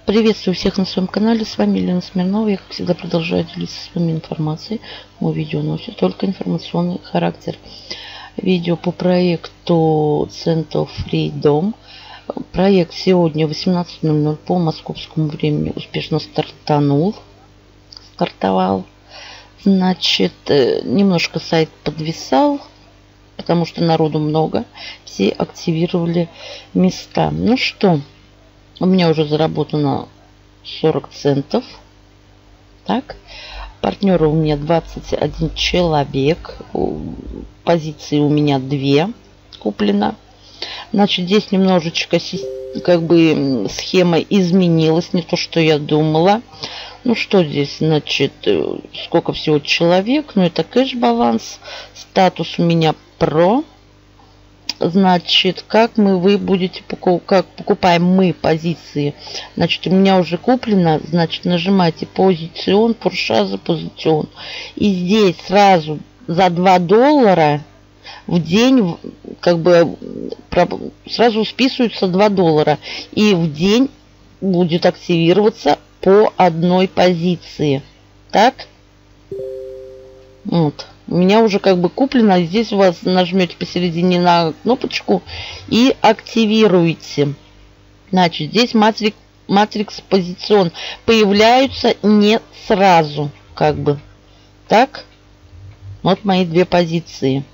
Приветствую всех на своем канале. С вами Елена Смирнова. Я, как всегда, продолжаю делиться с вами информацией. Мое видео носит только информационный характер. Видео по проекту Center Freedom. Проект сегодня 18:00 по московскому времени успешно стартовал. Значит, немножко сайт подвисал, потому что народу много. Все активировали места. Ну что, у меня уже заработано 40 центов. Так, партнеры у меня 21 человек. Позиции у меня 2 куплено. Значит, здесь немножечко как бы схема изменилась, не то, что я думала. Ну что здесь, значит, сколько всего человек? Ну это кэш-баланс. Статус у меня про. Значит, вы будете как покупаем мы позиции. Значит, у меня уже куплено. Значит, нажимаете позицион, пуршаза, позицион. И здесь сразу за $2 в день, как бы сразу списываются $2. И в день будет активироваться по одной позиции. Так. Вот. У меня уже как бы куплено. Здесь у вас нажмете посередине на кнопочку и активируете. Значит, здесь матрикс позицион появляются не сразу, как бы. Так. Вот мои 2 позиции.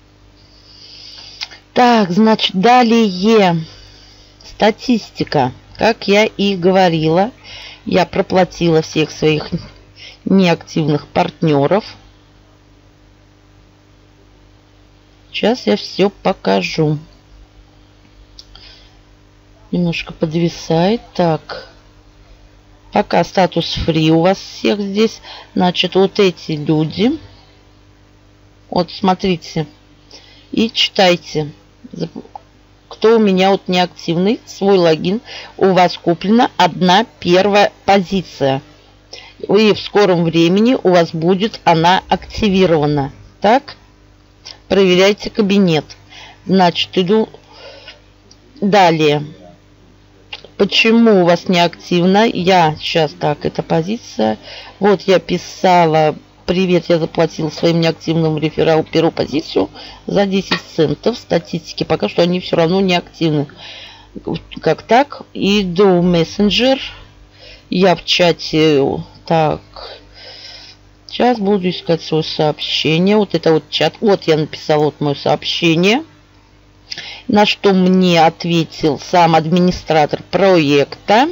Так, значит, далее статистика. Как я и говорила, я проплатила всех своих неактивных партнеров. Сейчас я все покажу. Немножко подвисает. Так. Пока статус фри у вас всех здесь. Значит, вот эти люди. Вот смотрите. И читайте. Кто у меня вот неактивный. Свой логин. У вас куплена 1 позиция. И в скором времени у вас будет она активирована. Так. Проверяйте кабинет. Значит, иду далее. Почему у вас не активно? Я сейчас так, эта позиция. Вот я писала: привет, я заплатила своим неактивным рефералу первую позицию за 10 центов. Статистики пока что они все равно не активны. Как так? Иду в мессенджер. Я в чате. Так. Сейчас буду искать свое сообщение. Вот это вот чат. Вот я написала вот мое сообщение. На что мне ответил сам администратор проекта.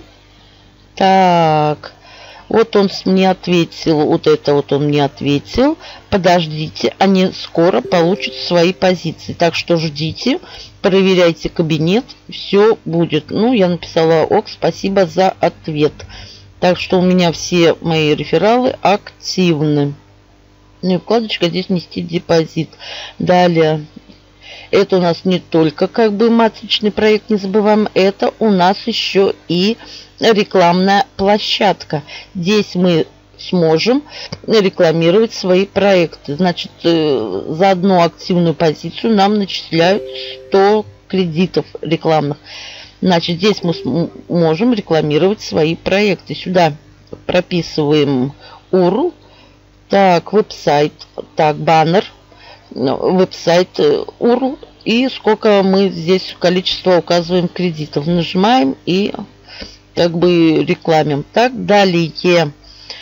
Так. Вот он мне ответил. Вот это вот он мне ответил. Подождите. Они скоро получат свои позиции. Так что ждите. Проверяйте кабинет. Все будет. Ну, я написала: ок, спасибо за ответ. Так что у меня все мои рефералы активны. Ну и вкладочка здесь внести депозит. Далее. Это у нас не только как бы матричный проект, не забываем. Это у нас еще и рекламная площадка. Здесь мы сможем рекламировать свои проекты. Значит, за одну активную позицию нам начисляют 100 кредитов рекламных. Значит, здесь мы можем рекламировать свои проекты. Сюда прописываем URL. Так, веб-сайт. Так, баннер. Веб-сайт URL. И сколько мы здесь количество указываем кредитов. Нажимаем и как бы рекламим. Так, далее.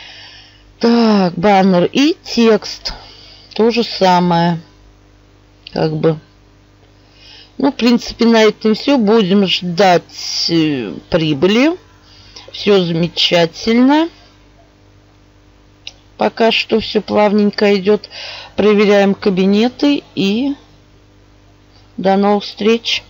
Так, баннер и текст. То же самое. Как бы. Ну, в принципе, на этом все. Будем ждать прибыли. Все замечательно. Пока что все плавненько идет. Проверяем кабинеты и до новых встреч.